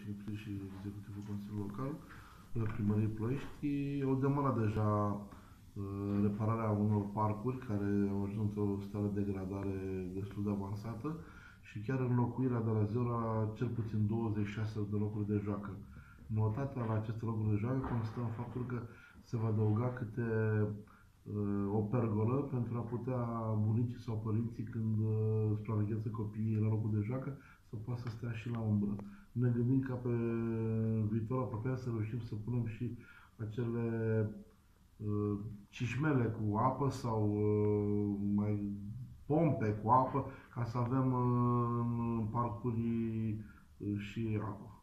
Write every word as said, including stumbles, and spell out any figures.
Consiliului și Executivul Consiliului Local, Primăriei Ploiești, au demarat deja repararea unor parcuri care au ajuns într-o stare de degradare destul de avansată și chiar înlocuirea de la zero la cel puțin douăzeci și șase de locuri de joacă. Noutatea la aceste locuri de joacă constă în faptul că se va adăuga câte o pergolă pentru a putea bunicii sau părinții, când supraveghează copiii la locul de joacă, să poată să stea și la umbră. Ne gândim ca pe viitor apropiat să reușim să punem și acele uh, cișmele cu apă sau uh, mai pompe cu apă, ca să avem uh, în parcuri uh, și apă.